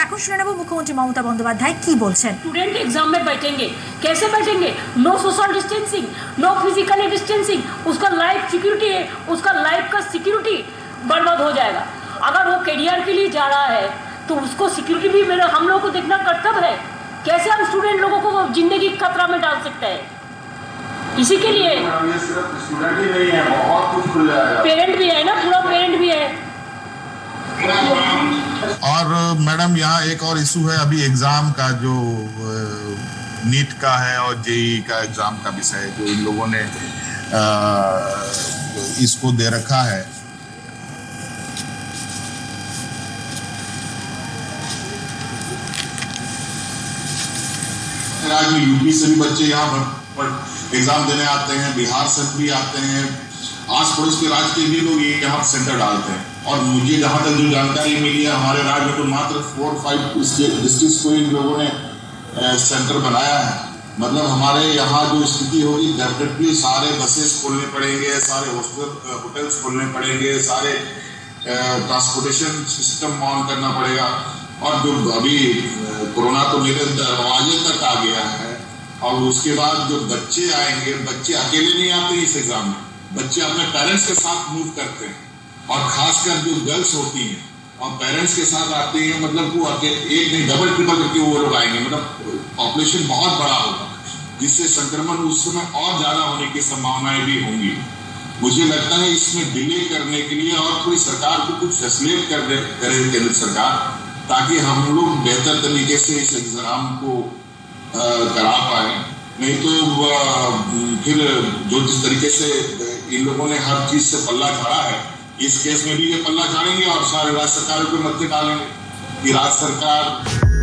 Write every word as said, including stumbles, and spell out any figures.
এখন শুনে নেব মুখ্যমন্ত্রী মমতা বন্দ্যোপাধ্যায় কি বলছেন। स्टूडेंट एग्जाम में बैठेंगे, कैसे बैठेंगे? No social distancing, no physically distancing, उसका लाइफ सिक्योरिटी है, उसका लाइफ का सिक्योरिटी बर्बाद हो जाएगा। अगर वो करियर के लिए जा रहा है तो उसको सिक्योरिटी भी मेरा हम लोगों को देखना कर्तव्य है। कैसे हम स्टूडेंट लोगों को जिंदगी खतरा में डाल सकते हैं? इसी के लिए सिर्फ स्टूडेंट ही नहीं है, बहुत कुछ खुल जाएगा, पेरेंट भी है ना, पूरा पेरेंट भी है। और मैडम यहाँ एक और इशू है, अभी एग्जाम का जो नीट का है और जेई का एग्जाम का विषय जो इन लोगों ने आ, इसको दे रखा है। राज्य में यूपी से भी बच्चे यहाँ पर एग्जाम देने आते हैं, बिहार से भी आते हैं, आस पड़ोस के राज्य के भी लोग ये यहाँ सेंटर डालते हैं। और मुझे जहाँ तक जो जानकारी मिली है, हमारे राज्य में तो मात्र फोर फाइव डिस्ट्रिक्ट को इन लोगों ने सेंटर बनाया है। मतलब हमारे यहाँ जो स्थिति होगी, डेफिनेटली सारे बसेस खोलने पड़ेंगे, सारे होटल्स खोलने पड़ेंगे, सारे ट्रांसपोर्टेशन सिस्टम ऑन करना पड़ेगा। और जो अभी कोरोना तो मेरे दरवाजे तक आ गया है, और उसके बाद जो बच्चे आएंगे, बच्चे अकेले नहीं आते इस एग्जाम में, बच्चे अपने पेरेंट्स के साथ मूव करते हैं। और खासकर जो गर्ल्स होती हैं और पेरेंट्स के साथ आते हैं, मतलब वो एक नहीं डबल ट्रिपल करके वो लोग आएंगे। मतलब पॉपुलेशन बहुत बड़ा होगा, जिससे संक्रमण उस समय और ज्यादा होने की संभावनाएं भी होंगी। मुझे लगता है इसमें डिले करने के लिए और पूरी सरकार को कुछ फैसिलिटेट कर करे केंद्र सरकार, ताकि हम लोग बेहतर तरीके से इस एग्जाम को करा पाए। नहीं तो फिर जो जिस तरीके से इन लोगों ने हर चीज से पल्ला झाड़ा है, इस केस में भी ये पल्ला झाड़ेंगे और सारे राज्य सरकारों को मध्य डालेंगे कि राज्य सरकार